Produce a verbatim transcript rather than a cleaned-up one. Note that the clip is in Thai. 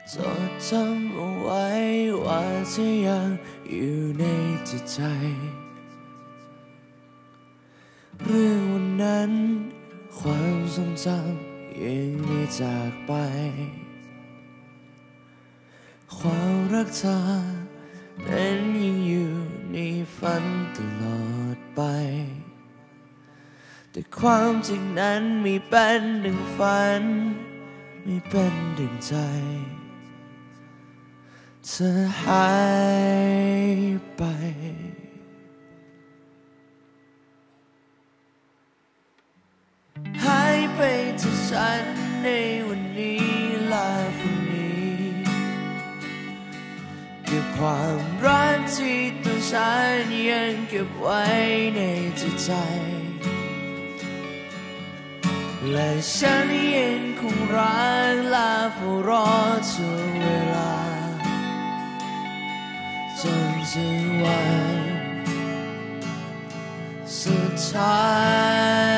จดจำเอาไว้ว่าเธอยังอยู่ในจิตใจเรื่องวันนั้นความทรงจำยังไม่จากไปความรักเธอนั้นยังอยู่ในฝันตลอดไปแต่ความจริงนั้นไม่เป็นดังฝันไม่เป็นดังใจเธอหายไปหายไปจากฉันในวันนี้และพรุ่งนี้เก็บความรักที่ตัวฉันยังเก็บไว้ในจิตใจและฉันยังคงรักและเฝ้ารอทุกเวลาจนถึงวันสุดท้าย